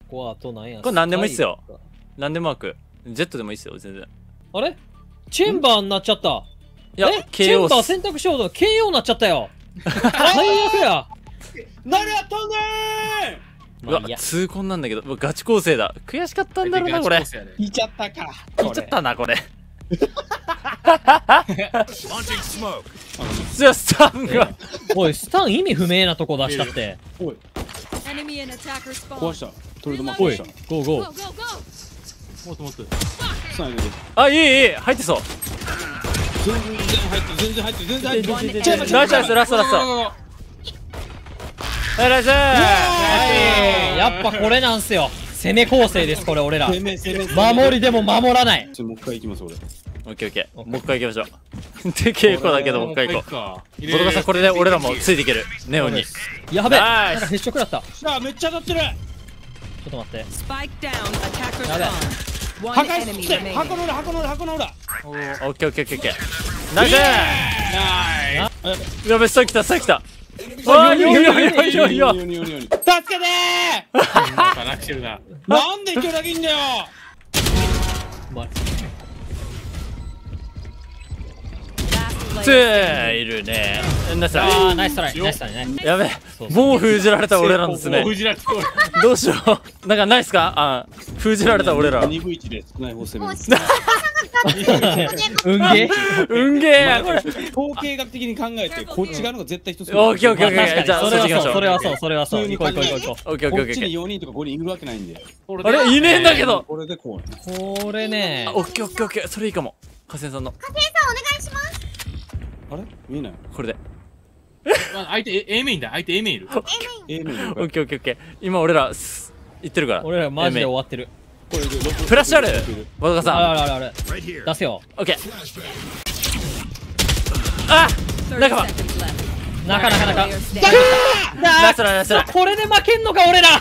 ここはあとなんや。 これ何でもいいっすよ。何でもマーク。ジェットでもいいっすよ、全然。 あれチェンバーになっちゃった。 いや、 チェンバー KO 選択しようと KO になっちゃったよ。最悪や。 何やったんねうわ、痛恨なんだけど、うわガチ構成だ。悔しかったんだろうな、これ。 ー。引いちゃったか。 引いちゃったな、これ。じゃあ、スタンが。 おい、スタン意味不明なとこ出したって。 おい、 Enemy and attacker 壊 spawn. した。トレードマーおいク壊した。、 ゴーゴ Go, ー。 go, go! もっともっと。スナイルで。 あ、いい、入ってそう。 全然入ってる、全然入ってる、全然入ってる。 One ナイスナイス、ラストラスト。はい、ナイス。 やっぱこれなんすよ。攻め構成です、これ俺ら。 攻め攻め。 守りでも守らない。 もう一回行きます、俺。 オッケーオッケー。もう一回行きましょう。で、稽古だけどもう一回行こう。ボトカさん、これで俺らもついていける。ネオに。 やべえ、 ナイスなんか接触だった。ちさあ、めっちゃ当たってる。 ょっと待って。 Spike down, attacker Got it. spawn. 破 One 壊 enemy して。 remaining. 箱の裏、箱の裏、箱の裏。 オッケーオッケーオッケーオッケー。ナイス。 ナイやべ、さっきた、さっきた。わあ、よいよいよいよいよ。 助けてー。 楽してるな。 なんで一人だけいいんだよ。 うまい。 ついるね。ナイス。 あー、ナイストライ、ナイストライね。 やべ、もう封じられた俺らの爪。 封じられてる。 どうしよう。なんかないっすか？あ、封じられた俺ら。 2分1で少ない方攻める。 運ゲー。 運ゲーやこれ。 統計学的に考えてこっち側のが絶対一つ。 オッケーオッケーオッケー。じゃあそっち行きましょう。 それはそう、それはそう。行こう行こう行こう行こオッケーオッケーオッケこっちにー。 4人とか5人いるわけないんで。 あれいねえんだけど。 これでこう。 う。これね。 オッケーオッケーオッケー。それいいかも。加瀬さんの。 あれ見えない。 これで。 相手 A メインだ。相手 A メインいる。 A 面オッケーオッケーオッケー。今俺ら言ってるから。 俺らマジで終わってる。 これでフラッシュある？和田あさん。 れあれあれ。出すよ。 オッケー。あ、仲間。 30 seconds left. なかなかなか。 ナイスラナイスラ。 これで負けんのか俺ら。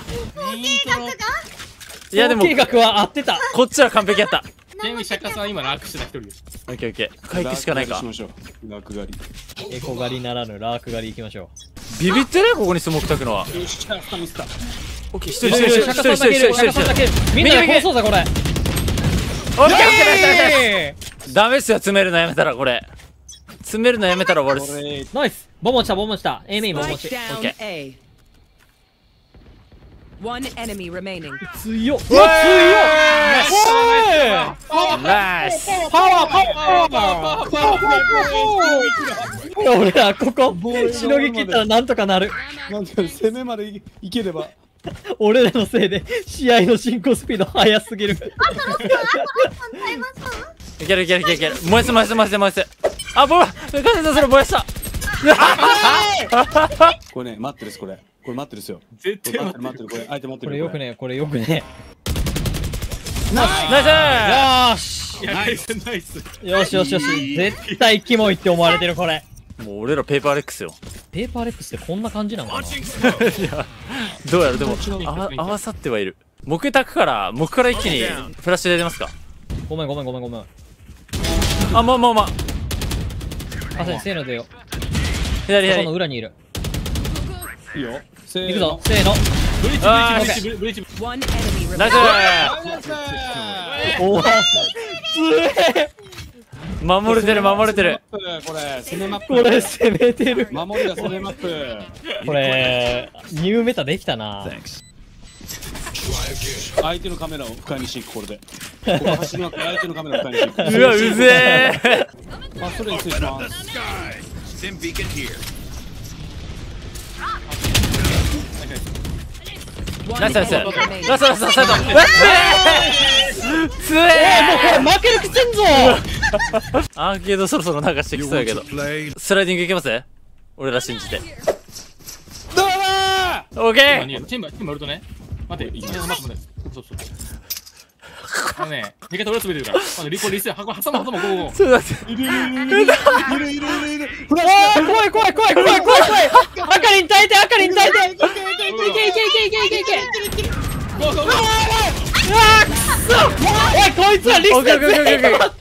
いやでも計画は合ってた。 こっちは完璧やった。 ちなみに釈迦さん今ラークしてた一人です。 オッケーオッケー。回帰しかないか。 しましょう。楽狩り。 エコ狩りならぬラーク狩り行きましょビビってねここにスモーク炊くのは。 よし、じゃあスタミスタ。 オッケー、 う。 一人釈迦さんだける、釈迦さんだける。みんなで殺そうぜこれ。 オッケーオッケー、ナイス。ダメっすよ、詰めるのやめたらこれ。詰めるのやめたら終わるっす。 これナイス。ボンボンした、ボンボンした。エイメインボンボン Spike し。 down Okay. A. One enemy remaining. 強っ。 うわ強っ。 ナイス。 パワーパワー。俺らここしのぎ切ったらなんとかなる。 なんか攻めまでいければ。 俺らのせいで試合の進行スピード速すぎる。 いけるいけるいけるいける。燃やす燃やす燃やす燃やす。あ、ボラ、加瀬さんそれ燃やした。 これね、待ってるっす、これ。これ待ってるっすよ。 絶対待ってる待ってる、これ。相手待ってる。 これよく。ね、これよくね。 ナイス。 よーし。 ナイスナイス。 よしよしよし。絶対キモいって思われてるこれ。 もう俺らペーパーレックスよ。 ペーパーレックスってこんな感じなのかな。 いや、どうやらでも合わさってはいる。木炊くから木から一気にフラッシュで出ますか。 ごめんごめんごめんごめん。 あ、まあまあまあ。 あ、せーのでよ。 左左そこの。裏にいる。 いいよ。せ行くぞ。せーの。 ブリッジブリッジブリッジブリッジ。 One enemy ナイ remaining. ス。 おわ。 守れてる守れてる。 これ、攻めマップ。 これ攻めてる。 守りが攻めマップ。 これニューメタできたな。 相手のカメラを不快にしていく、これで。ここ走りまくって相手のカメラを不快にしていく。 うわ、うぜえ。 あ、それ失礼します。 ナイスナイス。ラ One enemy スト remaining. ラストラスト。うわ、つえー。 もうこれ負ける気せんぞ。 アーケードそろそろ流してきそうやけど。スライディングいけます俺ら信じて。 どうだオッケー。 チームやるとね。待って待って待って。そうそう。あのね、逃げて俺滑ってるから。まずリコリス箱挟むゴーゴー。 ちょっと待って。 いるいるいるいるいるいるいる。フラッシュ。 怖い怖い怖い怖い怖い怖い。あかりん耐えて、あかりん耐えて。いけいけいけいけいけいけ。 ゴーゴーゴー。 うわーくそ。おいこいつはリスク全員だった。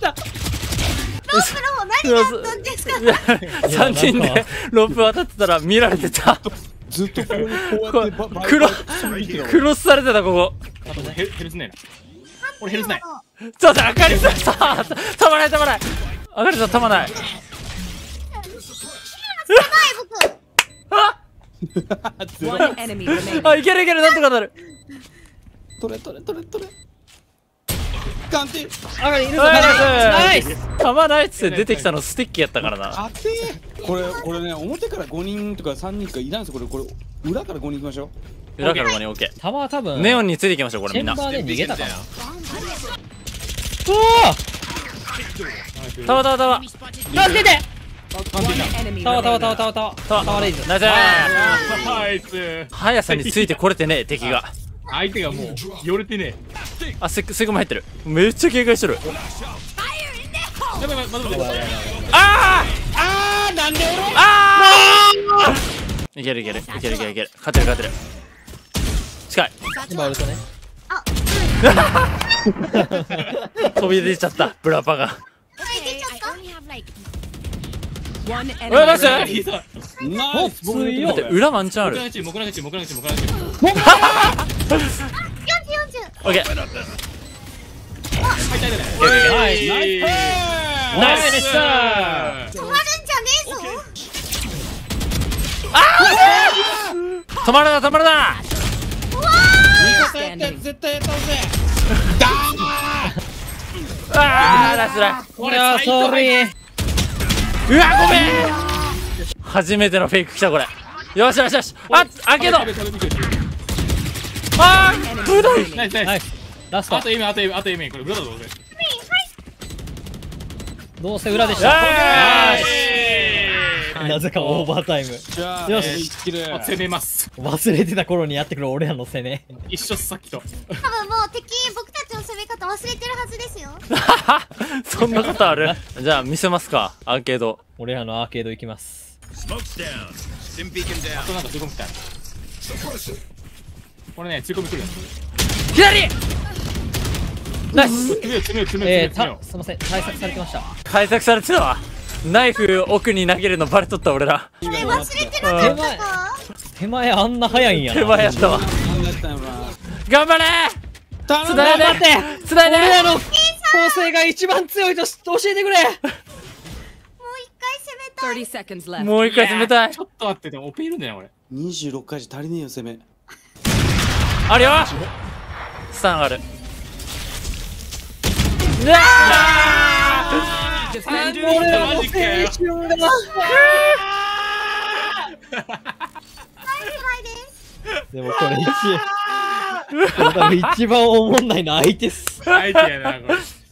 3人でロープ渡ってたら見られてた。 ずっとこうやってクロスされてたここ。 あとヘルスないな。俺ヘルスない。 ちょっとあかりさんさ、たまないたまない。あかりさんたまない。あ One enemy remaining. あ、いけるいける、なんとかなる。 取れ。鑑定。 あかりいるぞ。 ナイナイス。 ス。たまないっつって出てきたのスティッキやったからな。 当て。これね、表から5人とか3人とかいないんですよ。これ裏から5人行きましょう。 裏から5人オッケー。 弾は多分ネオンについていきましょう、これみんな。 チェンバーで逃げたかな。 たわたわたわ。 助けて。 One enemy タワ remaining. たわレイズ。 ナイス。 あいつ速さについてこれてねえ、敵が。 相手がもうよれてねあ、セグも入ってる。めっちゃ警戒してる。 え。やばい待ってああーなんで俺あいける。勝てる。近い。 今ウルトね。 飛び出ちゃった、ブラパが。 One ナイ enemy ス。 remaining. ナイス。僕の強いよだって裏ワンチャンある。 目中オッケー。 はいナイスナイス。 ス。 止まるな。 Standing. 絶対倒せ。 ナイスライこれはソーリー。 うわごめん。初めてのフェイク来たこれ。よし。あ、あけど。あー、取れない。 ナイスナイス。ラストあ。とエイメンこれ裏だぞ俺。 どうせ裏でした。 ナイス。 なぜかオーバータイム。 じゃあよし 1キル。 攻めます。 忘れてた頃にやってくる俺らの攻め。 一緒っすさっきと。 多分もう敵僕たちの攻め方忘れてるはずですよ。 そんなことある？じゃあ見せますか、アーケード。 俺らのアーケード行きます。 あとなんか追い込みたい。これね追い込み来るや左。ナイス。 つ。詰めよすいません、対策されてました。 対策されてたわ。ナイフ奥に投げるのバレとった俺ら。 忘れてなかったか。 手前あんな早いんやな。 手前やったわ。 考えたよな。 頑張れ。 頼むつないで。 待ってつないで。 俺らの構成が一番強いと教えてくれ。 もう一回攻めたい。 30 seconds left. もう一回冷たいち。ょっと待って、でもオペいるんだよ俺。 26回じゃ足りねえよ攻め。 あるよ。スタンある。うわ俺らの青春が。 ナイストライです。 でもこれ多分一番おもんないの相手っす。 相手やなこれ。